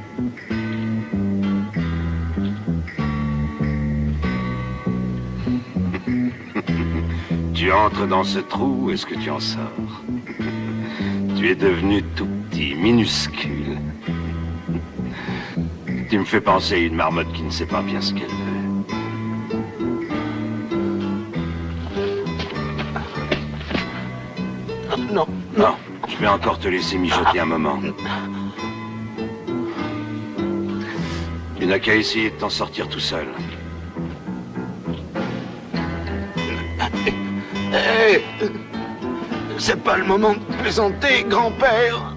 Tu entres dans ce trou, est-ce que tu en sors? Tu es devenu tout petit, minuscule. Tu me fais penser à une marmotte qui ne sait pas bien ce qu'elle veut. Non. Non, je vais encore te laisser mijoter un moment. Tu n'as qu'à essayer de t'en sortir tout seul. Hé, c'est pas le moment de plaisanter, grand-père.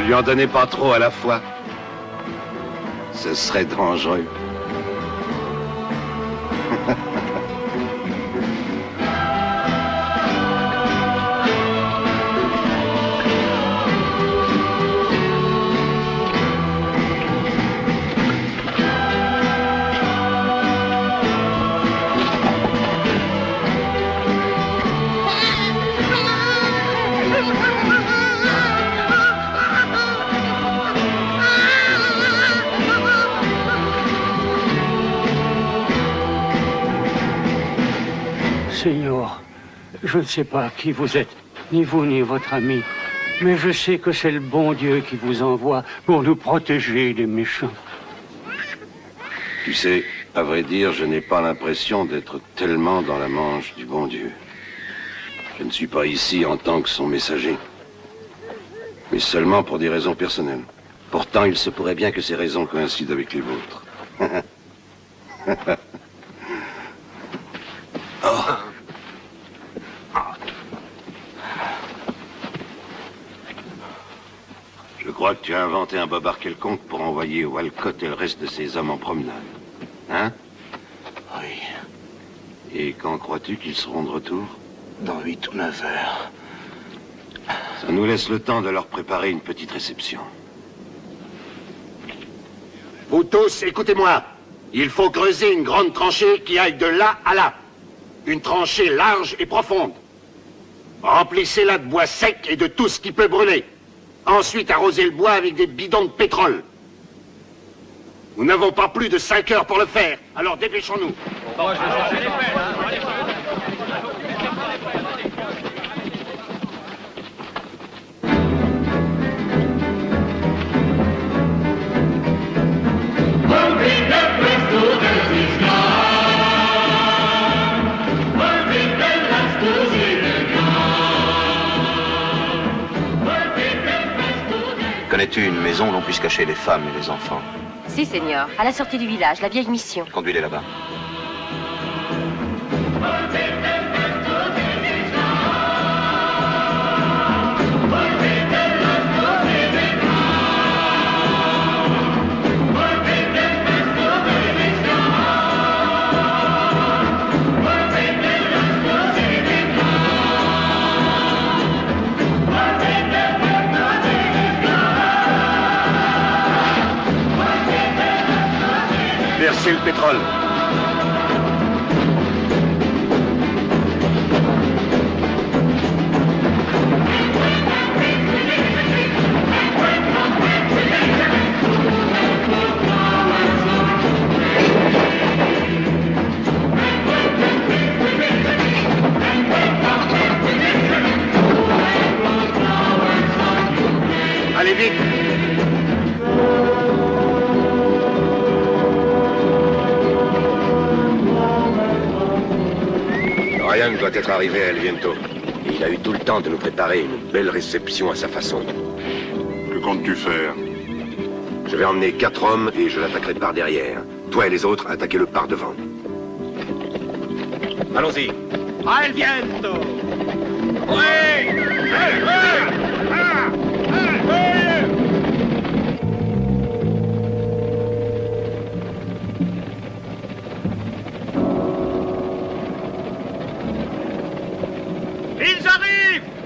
lui en donnez pas trop à la fois. Ce serait dangereux. Seigneur, je ne sais pas qui vous êtes, ni vous ni votre ami, mais je sais que c'est le bon Dieu qui vous envoie pour nous protéger des méchants. Tu sais, à vrai dire, je n'ai pas l'impression d'être tellement dans la manche du bon Dieu. Je ne suis pas ici en tant que son messager, mais seulement pour des raisons personnelles. Pourtant, il se pourrait bien que ces raisons coïncident avec les vôtres. Oh. Je crois que tu as inventé un bobard quelconque pour envoyer Walcott et le reste de ses hommes en promenade. Hein? Oui. Et quand crois-tu qu'ils seront de retour? Dans huit ou neuf heures. Ça nous laisse le temps de leur préparer une petite réception. Vous tous, écoutez-moi. Il faut creuser une grande tranchée qui aille de là à là. Une tranchée large et profonde. Remplissez-la de bois sec et de tout ce qui peut brûler. Ensuite, arrosez le bois avec des bidons de pétrole. Nous n'avons pas plus de cinq heures pour le faire, alors dépêchons-nous. Moi, je vais chercher les pelles. Connais-tu une maison où l'on puisse cacher les femmes et les enfants? Si, Seigneur. À la sortie du village, la vieille mission. Conduis-les là-bas. Versez le pétrole. Allez vite. Ryan doit être arrivé à El Viento. Et il a eu tout le temps de nous préparer une belle réception à sa façon. Que comptes-tu faire? Je vais emmener quatre hommes et je l'attaquerai par derrière. Toi et les autres, attaquez-le par devant. Allons-y. A El Viento. Oui. Hey, hey. Ah. Ah. Hey. Ils arrivent!